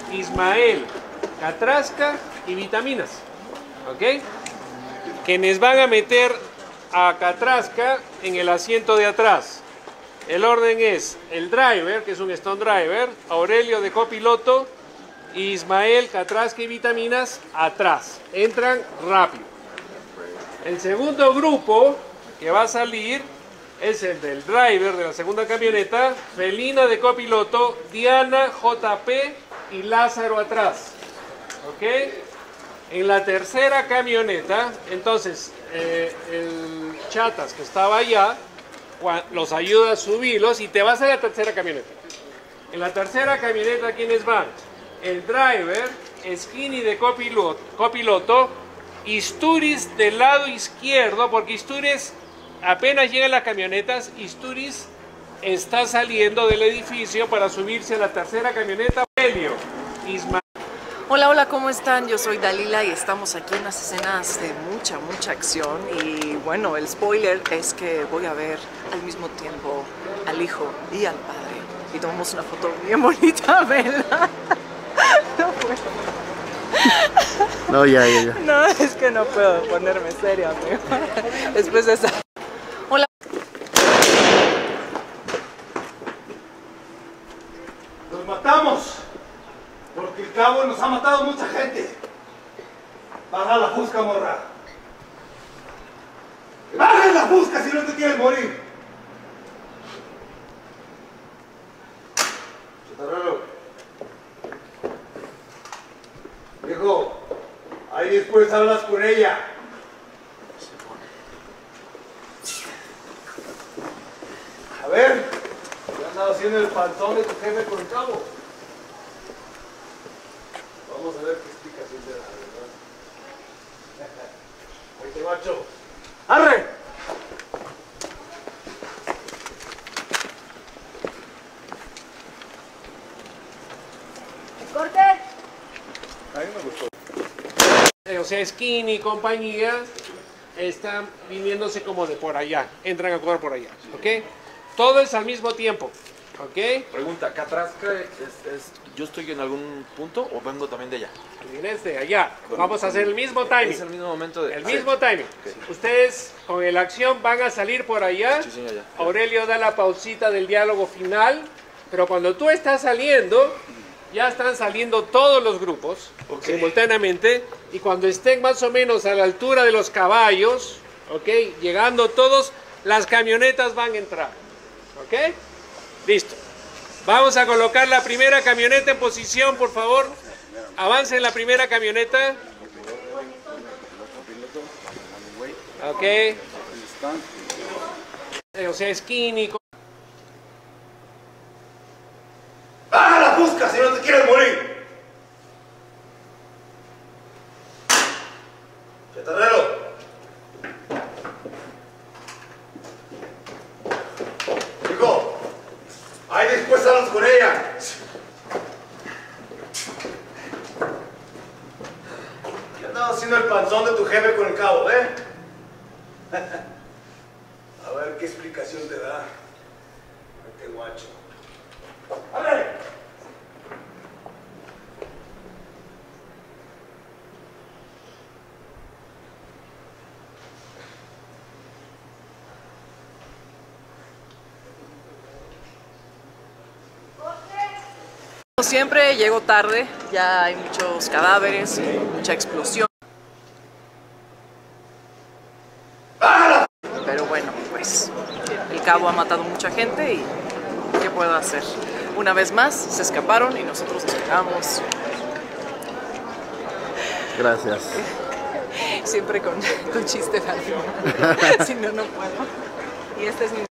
Ismael, Catrasca y Vitaminas. ¿Ok? Quienes van a meter a Catrasca en el asiento de atrás. El orden es el driver, que es un Stone Driver, Aurelio de copiloto, Ismael, Catrasca y Vitaminas atrás. Entran rápido. El segundo grupo que va a salir es el del driver de la segunda camioneta, Felina de copiloto, Diana, JP y Lázaro atrás. ¿Ok? En la tercera camioneta, entonces, el Chatas que estaba allá, los ayuda a subirlos y te vas a la tercera camioneta. En la tercera camioneta, ¿quiénes van? El driver, Skinny de copiloto, Isturiz del lado izquierdo, porque Isturiz, apenas llegan las camionetas, Isturiz está saliendo del edificio para subirse a la tercera camioneta. Helio, Ismael. Hola, hola, ¿cómo están? Yo soy Dalila y estamos aquí en unas escenas de mucha acción y bueno, el spoiler es que voy a ver al mismo tiempo al hijo y al padre y tomamos una foto bien bonita, ¿verdad? No puedo. No, ya. No, es que no puedo ponerme seria, amigo. Después de esa... Hola. ¡Los matamos! Porque el cabo nos ha matado mucha gente. Baja la fusca, morra. ¡Baja la fusca si no te quieres morir! Chatarrero. Viejo, ahí después hablas con ella. A ver, ¿qué has andado haciendo el panzón de tu jefe con el cabo? Vamos a ver qué explicación te da, ¿verdad? Oíste, macho. ¡Arre! ¡Corte! A mí me gustó. O sea, Skinny y compañía están viniéndose como de por allá. Entran a jugar por allá. ¿Ok? Todo es al mismo tiempo. ¿Ok? Pregunta, ¿Catrasca yo estoy en algún punto o vengo también de allá? Vienes de allá. Vamos a hacer el mismo timing. Es el mismo momento de... El mismo timing. Okay. Ustedes con la acción van a salir por allá. Sí, allá. Aurelio da la pausita del diálogo final. Pero cuando tú estás saliendo, ya están saliendo todos los grupos simultáneamente. Y cuando estén más o menos a la altura de los caballos, ¿ok? Llegando todos, las camionetas van a entrar. ¿Ok? Listo. Vamos a colocar la primera camioneta en posición, por favor. Avancen la primera camioneta. Ok. O sea, Skinny. ¡Baja la fusca si no te quieres morir! Chatarrero. Hijo, ahí después hablas con ella. ¿Qué andabas haciendo el panzón de tu jefe con el cabo, eh? A ver qué explicación te da. Vete, guacho. ¡Ándale! Siempre llego tarde, ya hay muchos cadáveres y mucha explosión. Pero bueno, pues el cabo ha matado mucha gente y ¿qué puedo hacer? Una vez más se escaparon y nosotros nos quedamos. Gracias. Siempre con chiste de algo. Si no, no puedo. Y este es mi